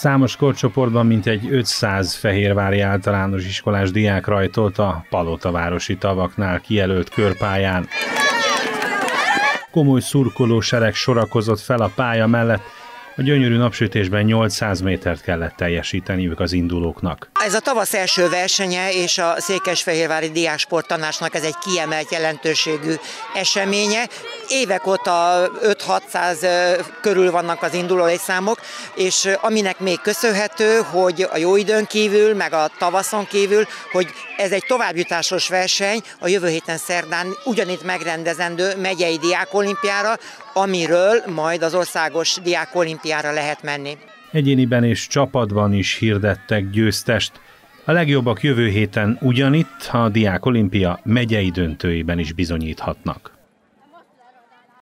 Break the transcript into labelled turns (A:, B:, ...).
A: Számos korcsoportban mintegy 500 fehérvári általános iskolás diák rajtolt a Palotavárosi tavaknál kijelölt körpályán. Komoly szurkolósereg sorakozott fel a pálya mellett, a gyönyörű napsütésben 800 métert kellett teljesíteniük az indulóknak.
B: Ez a tavasz első versenye, és a Székesfehérvári Diáksporttanácsnak ez egy kiemelt jelentőségű eseménye. Évek óta 5-600 körül vannak az induló létszámok, és aminek még köszönhető, hogy a jó időn kívül, meg a tavaszon kívül, hogy ez egy továbbjutásos verseny a jövő héten szerdán ugyanitt megrendezendő megyei diákolimpiára, amiről majd az országos diákolimpiára lehet menni.
A: Egyéniben és csapatban is hirdettek győztest. A legjobbak jövő héten ugyanitt a diákolimpia megyei döntőiben is bizonyíthatnak.